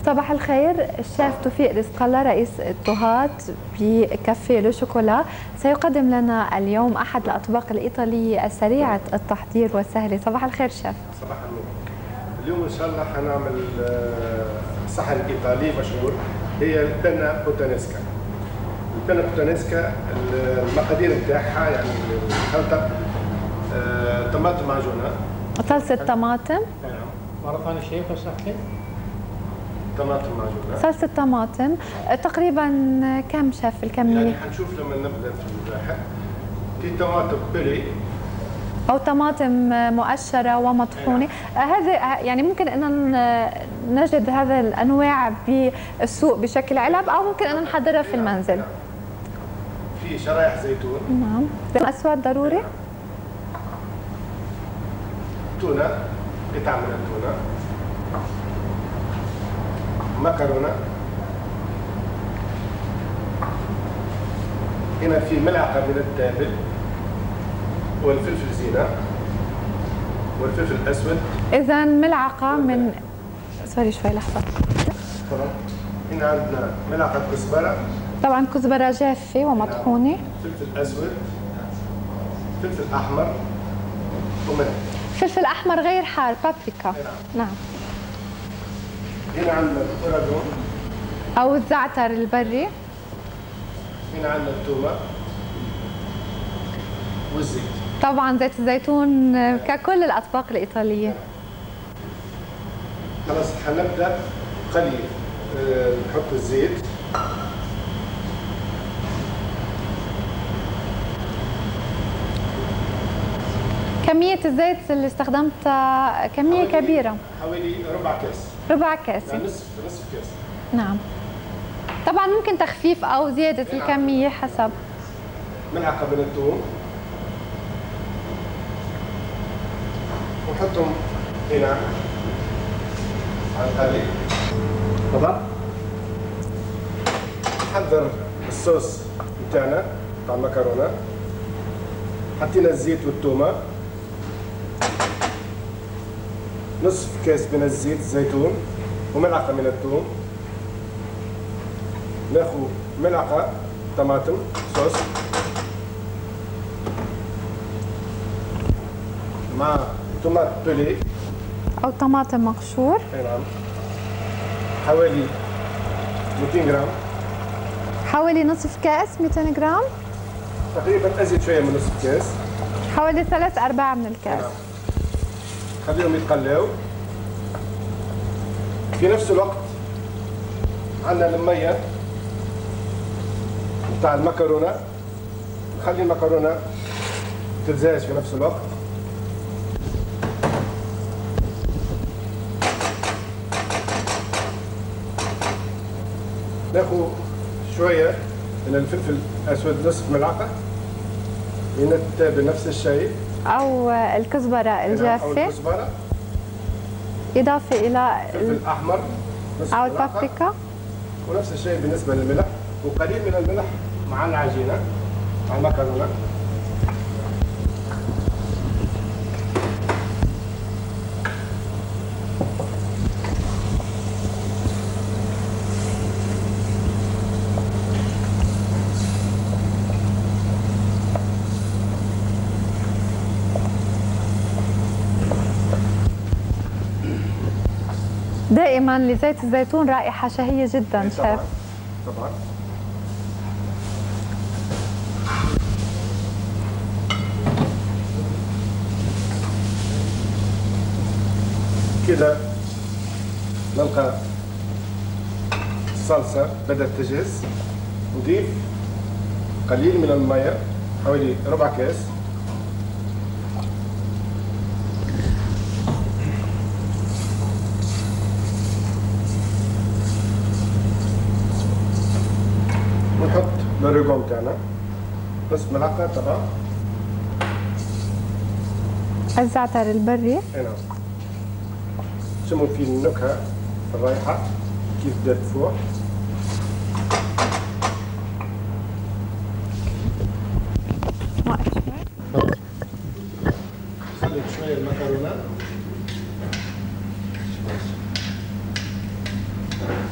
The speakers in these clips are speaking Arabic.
صباح الخير، الشيف توفيق رزق الله رئيس الطهاة بكافيه لو شوكولا سيقدم لنا اليوم أحد الأطباق الإيطالية السريعة التحضير والسهلة. صباح الخير شيف. صباح النور. اليوم إن شاء الله حنعمل صحن إيطالي مشهور، هي البنة بوتانيسكا. البنة بوتانيسكا المقادير بتاعها يعني الخلطة طماطم معجونة، صلصة طماطم. مرة ثانية شيف اشرح لي. طماطم معجونة، صلصة طماطم. تقريبا كم شيف الكمية؟ يعني حنشوف لما نبدأ في الواحد. في طماطم بيري أو طماطم مؤشرة ومطحونة. هذا يعني ممكن أن نجد هذا الأنواع بالسوق بشكل علب، أو ممكن أن نحضرها في المنزل. في شرايح زيتون. نعم. أسود ضروري. تونة، قطع من التونة. مكرونة. هنا في ملعقة من التابل والفلفل زينة والفلفل الأسود. إذا ملعقة من سوري شوي لحظة. هنا عندنا ملعقة كزبرة، طبعا كزبرة جافة ومطحونة. فلفل أسود، فلفل أحمر وملح. فلفل أحمر غير حار، بابريكا. نعم. هنا عندنا الأوراغون أو الزعتر البري. هنا عندنا التومة والزيت. طبعا زيت الزيتون ككل الأطباق الإيطالية. خلاص حنبدأ قليل. نحط الزيت. كمية الزيت اللي استخدمتها كمية كبيرة، حوالي ربع كاس. ربع كاسة، يعني نصف كاس. نعم. طبعا ممكن تخفيف أو زيادة الكمية حسب. ملعقة من الثوم ونحطهم هنا على القلي. طبعا نحضر الصوص بتاعنا بتاع المكرونة. حطينا الزيت والثومة، نصف كاس من الزيت الزيتون وملعقة من الثوم. ناخذ ملعقة طماطم صوص مع طماط بيلي أو طماطم مقشور. نعم، حوالي 200 جرام. حوالي نصف كاس، 200 جرام. تقريبا أزيد شوية من نصف كاس، حوالي 3/4 من الكاس. نعم. خليهم يتقلوا. في نفس الوقت عندنا المية بتاع المكرونة، نخلي المكرونة تتزاج في نفس الوقت. ناخذ شوية من الفلفل الأسود، نصف ملعقة من التابل نفس الشيء، أو الكزبرة الجافة، أو الكزبرة، إضافة إلى الفلفل الأحمر أو البابريكا. ونفس الشيء بالنسبة للملح، وقليل من الملح مع العجينة مع المكرونة. دائما لزيت الزيتون رائحة شهية جدا شيف. طبعا. كده نلقى الصلصة بدأت تجهز. نضيف قليل من المية، حوالي ربع كاس. ونحط الأوريجون بتاعنا، نصف ملعقة طبعا. الزعتر البري. نعم. شموا فيه النكهة، الرائحة كيف بدها تفوح. خليت شوية المكرونة.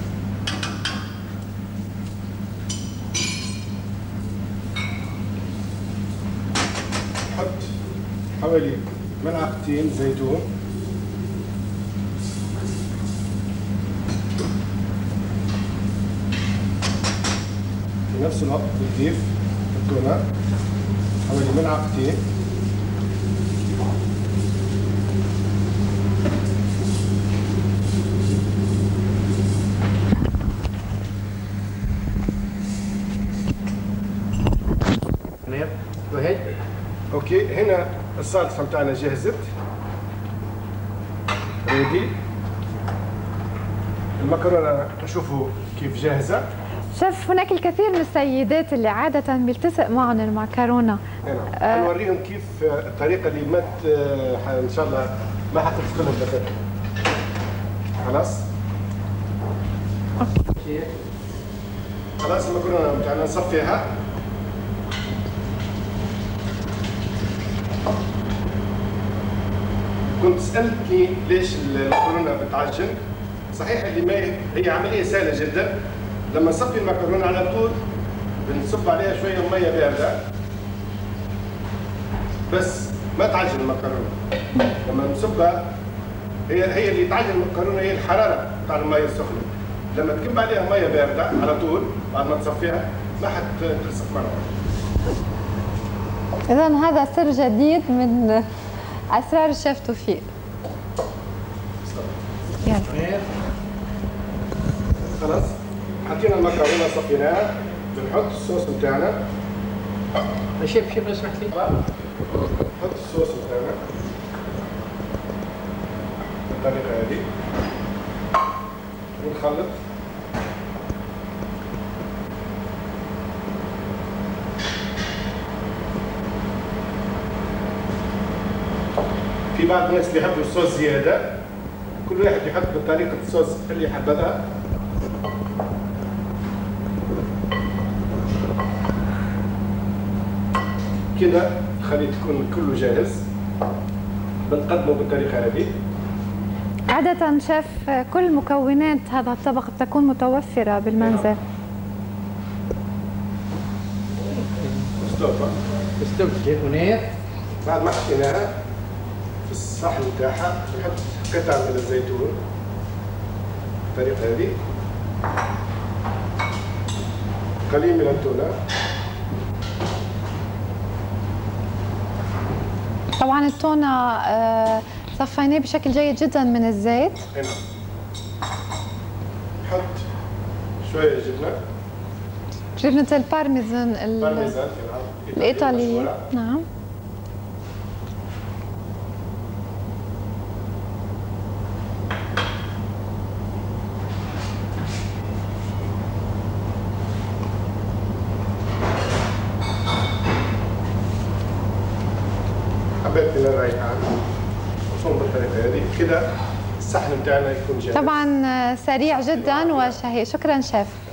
حوالي ملعقتين زيتون، في نفس الوقت بنضيف التونة حوالي ملعقتين، Go ahead. اوكي. هنا الصلصه بتاعنا جهزت ريدي. المكرونه نشوفوا كيف جاهزه. شيف، هناك الكثير من السيدات اللي عادة بيلتصق معهم المعكرونة. نوريهم كيف الطريقه اللي ما ان شاء الله ما حتلصق لهم بتاتا. خلاص؟ خلاص المكرونه بتاعنا نصفيها. كنت سألتني ليش المكرونة بتعجن؟ صحيح اللي ما هي عملية سهلة جدا. لما نصفي المكرونة على طول بنصب عليها شوية مية باردة بس ما تعجن المكرونة. لما نصبها هي اللي تعجن المكرونة هي الحرارة بتاع المية السخنة. لما تكب عليها مية باردة على طول بعد ما تصفيها ما حتلصق مرة واحدة. إذا هذا سر جديد من أسرار الشيف توفيق. يلا. خلاص حطينا المكرونه صفيناها، بنحط الصوص بتاعنا. شيف لو سمحت لي. نحط الصوص بتاعنا بالطريقه هذه ونخلط. في بعض الناس اللي يحبوا الصوص زياده، كل واحد يحط بطريقه الصوص اللي يحبها. كده الخليط يكون كله جاهز، بنقدمه بالطريقه هذه. عادة شيف كل مكونات هذا الطبق تكون متوفرة بالمنزل. ستوب هناك. بعد ما حطيناها في الصحن بتاعها بنحط قطع من الزيتون بالطريقه هذه، قليل من التونه. طبعا التونة صفيناه بشكل جيد جدا من الزيت. هنا نحط شويه جبنه، جبنة البارميزان الإيطالية. نعم. حبيت من الريحان نصوم بالطريقه هذه. كده الصحن بتاعنا يكون جاهز. طبعا سريع جدا وشهي. شكرا شيف.